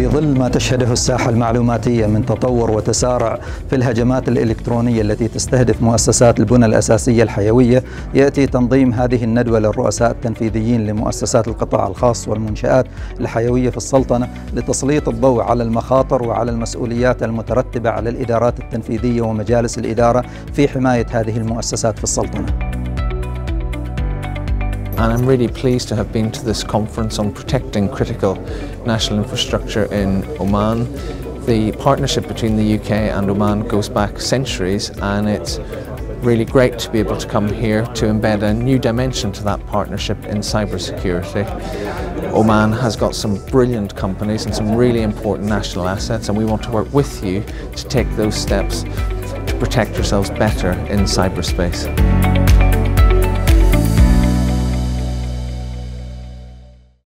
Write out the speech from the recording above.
في ظل ما تشهده الساحة المعلوماتية من تطور وتسارع في الهجمات الإلكترونية التي تستهدف مؤسسات البنى الأساسية الحيوية، يأتي تنظيم هذه الندوة للرؤساء التنفيذيين لمؤسسات القطاع الخاص والمنشآت الحيوية في السلطنة لتسليط الضوء على المخاطر وعلى المسؤوليات المترتبة على الإدارات التنفيذية ومجالس الإدارة في حماية هذه المؤسسات في السلطنة. And I'm really pleased to have been to this conference on protecting critical national infrastructure in Oman. The partnership between the UK and Oman goes back centuries, and it's really great to be able to come here to embed a new dimension to that partnership in cybersecurity. Oman has got some brilliant companies and some really important national assets, and we want to work with you to take those steps to protect yourselves better in cyberspace.